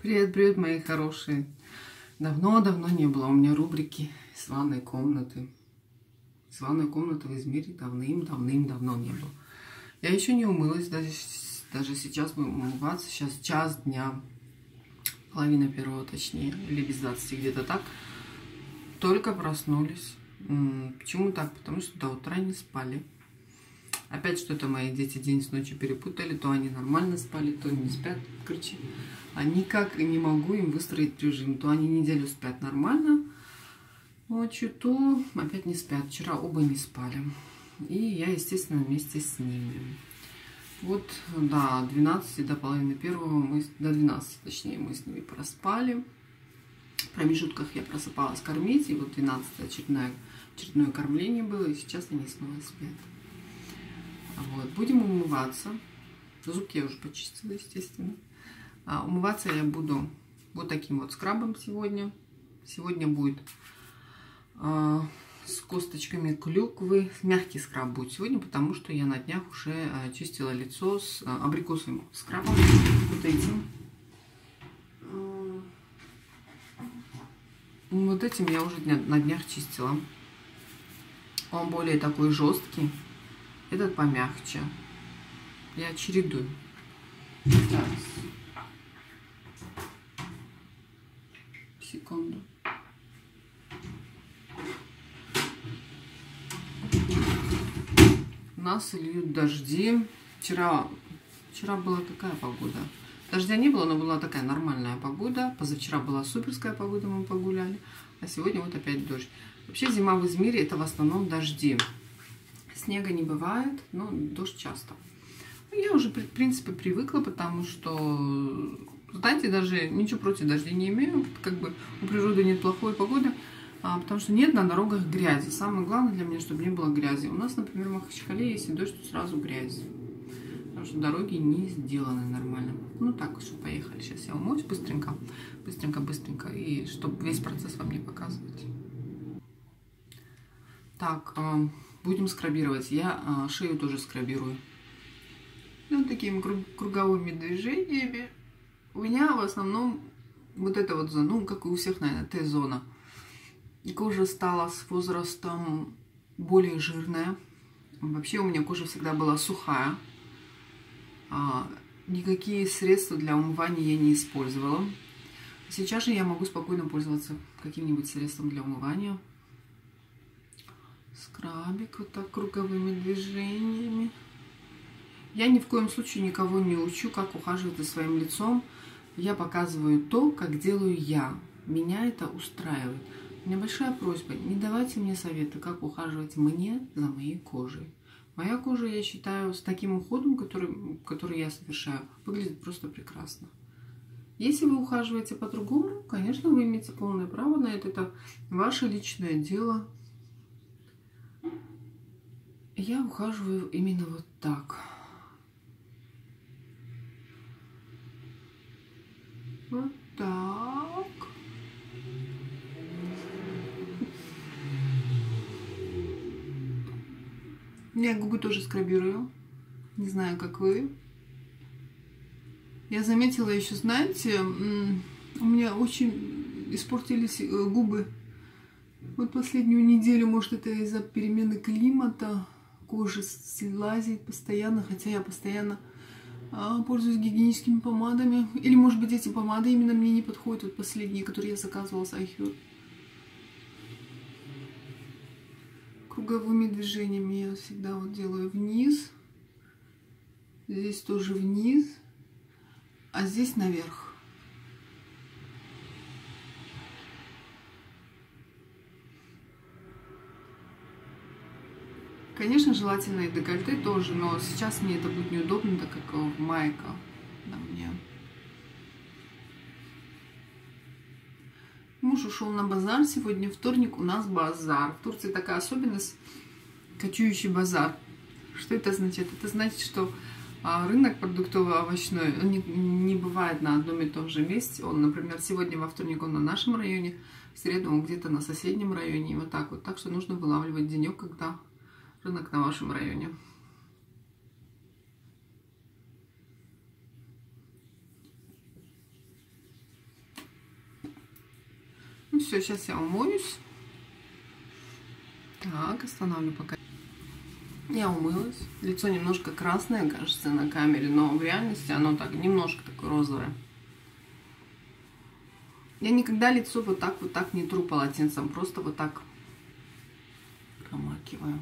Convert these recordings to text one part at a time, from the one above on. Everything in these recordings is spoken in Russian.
Привет, привет, мои хорошие. Давно-давно не было у меня рубрики с ванной комнаты. С ванной комнаты в Измире давным-давным-давно не было. Я еще не умылась, даже сейчас будем умываться. Сейчас час дня, половина первого точнее, или без 20 где-то так. Только проснулись. Почему так? Потому что до утра не спали. Опять что-то мои дети день с ночью перепутали. То они нормально спали, то не спят. Короче, а никак не могу им выстроить режим. То они неделю спят нормально ночью, то опять не спят. Вчера оба не спали. И я, естественно, вместе с ними. Вот до 12, до половины первого, до 12, точнее, мы с ними проспали. В промежутках я просыпалась кормить, и вот 12 очередное кормление было, и сейчас они снова спят. Вот, будем умываться. Зубки я уже почистила, естественно. Умываться я буду вот таким вот скрабом сегодня. Сегодня будет с косточками клюквы. Мягкий скраб будет сегодня, потому что я на днях уже чистила лицо с абрикосовым скрабом. Вот этим. Вот этим я уже на днях чистила. Он более такой жесткий. Этот помягче. Я чередую. Сейчас. Секунду. У нас льют дожди. Вчера была какая погода? Дождя не было, но была такая нормальная погода. Позавчера была суперская погода, мы погуляли. А сегодня вот опять дождь. Вообще зима в Измире это в основном дожди. Снега не бывает, но дождь часто. Я уже, в принципе, привыкла, потому что, знаете, даже ничего против дождей не имею. Как бы у природы нет плохой погоды, потому что нет на дорогах грязи. Самое главное для меня, чтобы не было грязи. У нас, например, в Махачкале, если дождь, то сразу грязь. Потому что дороги не сделаны нормально. Ну так, что, поехали. Сейчас я умоюсь быстренько, быстренько, и чтобы весь процесс вам не показывать. Так, будем скрабировать. Я шею тоже скрабирую. Вот такими круговыми движениями. У меня в основном вот эта вот зона, ну, как и у всех, наверное, Т-зона. Кожа стала с возрастом более жирная. Вообще у меня кожа всегда была сухая. Никакие средства для умывания я не использовала. Сейчас же я могу спокойно пользоваться каким-нибудь средством для умывания. Скрабик вот так круговыми движениями. Я ни в коем случае никого не учу, как ухаживать за своим лицом. Я показываю то, как делаю я. Меня это устраивает. У меня большая просьба, не давайте мне советы, как ухаживать мне за моей кожей. Моя кожа, я считаю, с таким уходом, который я совершаю, выглядит просто прекрасно. Если вы ухаживаете по-другому, конечно, вы имеете полное право на это. Это ваше личное дело. Я ухаживаю именно вот так. Вот так. Я губы тоже скрабирую. Не знаю, как вы. Я заметила еще, знаете, у меня очень испортились губы. Вот последнюю неделю, может, это из-за перемены климата. Кожа слазит постоянно, хотя я постоянно пользуюсь гигиеническими помадами. Или, может быть, эти помады именно мне не подходят. Вот последние, которые я заказывала с iHerb. Круговыми движениями я всегда вот делаю вниз. Здесь тоже вниз. А здесь наверх. Конечно, желательно и декольте тоже, но сейчас мне это будет неудобно, так как майка на мне. Муж ушел на базар. Сегодня вторник, у нас базар. В Турции такая особенность — кочующий базар. Что это означает? Это значит, что рынок продуктово-овощной не бывает на одном и том же месте. Он, например, сегодня во вторник он на нашем районе, в среду он где-то на соседнем районе. И вот так вот. Так что нужно вылавливать денек, когда рынок на вашем районе. Ну все, сейчас я умоюсь. Так, останавливаю пока. Я умылась. Лицо немножко красное, кажется, на камере, но в реальности оно так немножко такое розовое. Я никогда лицо вот так не тру полотенцем, просто вот так промакиваю.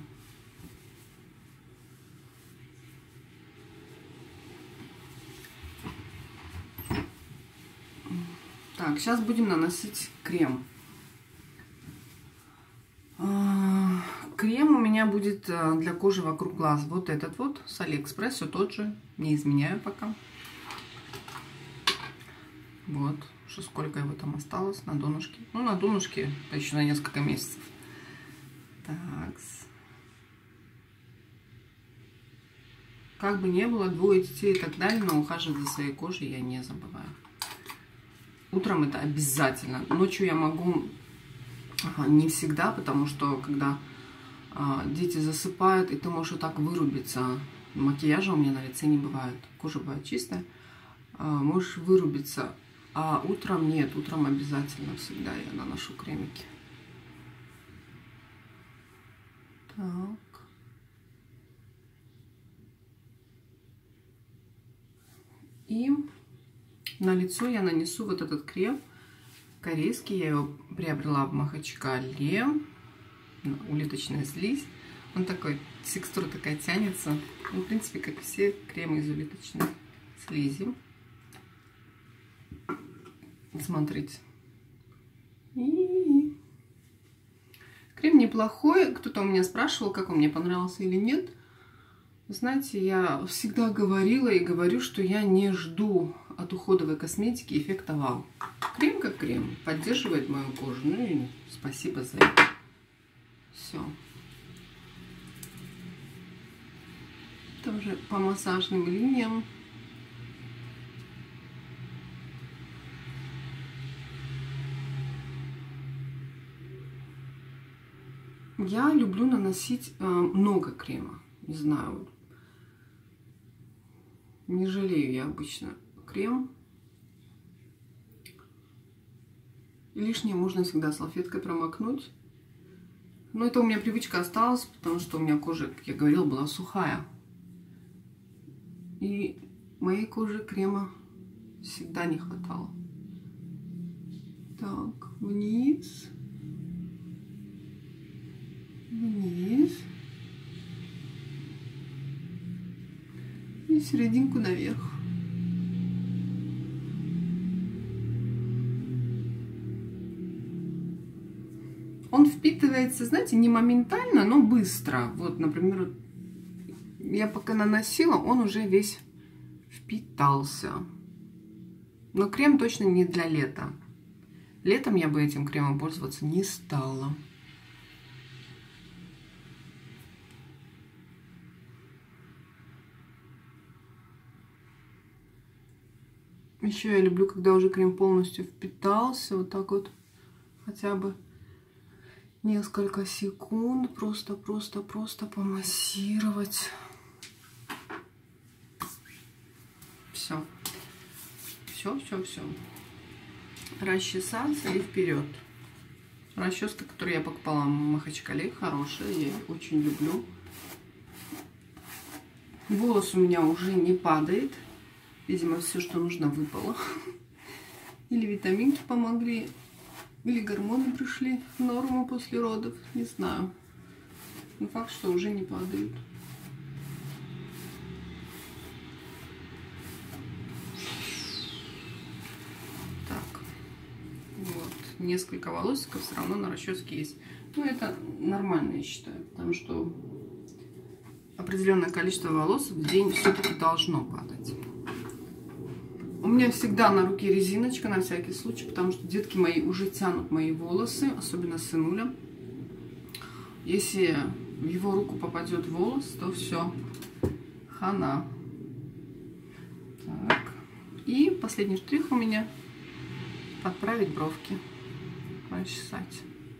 Так, сейчас будем наносить крем. Крем у меня будет для кожи вокруг глаз. Вот этот вот с Алиэкспресс, все тот же, не изменяю пока. Вот, что сколько его там осталось на донышке. Ну, на донышке еще на несколько месяцев. Так. Как бы не было, 2 детей и так далее, но ухаживать за своей кожей я не забываю. Утром это обязательно. Ночью я могу не всегда, потому что когда дети засыпают, и ты можешь вот так вырубиться. Макияжа у меня на лице не бывает. Кожа бывает чистая. Можешь вырубиться. А утром нет. Утром обязательно всегда я наношу кремики. Так. И на лицо я нанесу вот этот крем корейский. Я его приобрела в Махачкале. Улиточная слизь. Он такой, текстура такая тянется. Ну, в принципе, как все кремы из улиточной слизи. Смотрите. И крем неплохой. Кто-то у меня спрашивал, как он мне понравился или нет. Знаете, я всегда говорила и говорю, что я не жду от уходовой косметики эффекта вау. Крем как крем. Поддерживает мою кожу. Ну и спасибо за это. Все. Тоже по массажным линиям. Я люблю наносить много крема. Не знаю. Не жалею я обычно крем. И лишнее можно всегда салфеткой промокнуть. Но это у меня привычка осталась, потому что у меня кожа, как я говорила, была сухая. И моей коже крема всегда не хватало. Так, вниз. Вниз. И серединку наверх. Он впитывается, знаете, не моментально, но быстро. Вот, например, я пока наносила, он уже весь впитался. Но крем точно не для лета. Летом я бы этим кремом пользоваться не стала. Еще я люблю, когда уже крем полностью впитался, вот так вот, хотя бы несколько секунд, просто помассировать. Все. Все. Расчесаться и вперед. Расческа, которую я покупала в Махачкале, хорошая, я ее очень люблю. Волос у меня уже не падает. Видимо, все, что нужно, выпало. Или витаминки помогли, или гормоны пришли в норму после родов. Не знаю. Но факт, что уже не падают. Так. Вот. Несколько волосиков все равно на расческе есть. Ну, это нормально, я считаю. Потому что определенное количество волос в день все-таки должно падать. У меня всегда на руке резиночка, на всякий случай, потому что детки мои уже тянут мои волосы, особенно сынуля. Если в его руку попадет волос, то все, хана. Так. И последний штрих у меня подправить бровки, расчесать.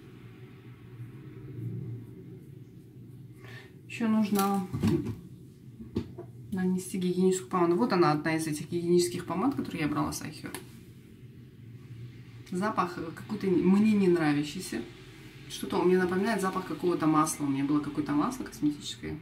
Еще нужно нанести гигиеническую помаду. Вот она, одна из этих гигиенических помад, которые я брала с Айхер. Запах какой-то мне не нравящийся. Что-то он мне напоминает запах какого-то масла. У меня было какое-то масло косметическое.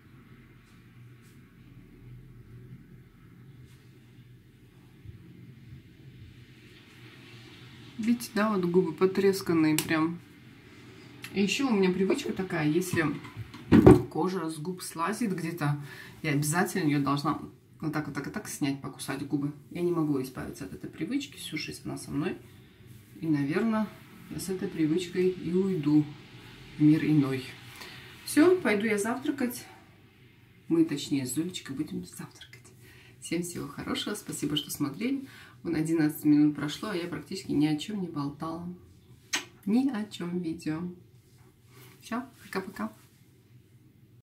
Видите, да, вот губы потресканные прям. И еще у меня привычка такая, если кожа с губ слазит где-то, я обязательно ее должна вот так, вот так и так снять, покусать губы. Я не могу избавиться от этой привычки, всю жизнь она со мной. И, наверное, я с этой привычкой и уйду в мир иной. Все, пойду я завтракать. Мы, точнее, с Зулечкой будем завтракать. Всем всего хорошего, спасибо, что смотрели. Вон 11 минут прошло, а я практически ни о чем не болтала. Ни о чем видео. Все, пока-пока.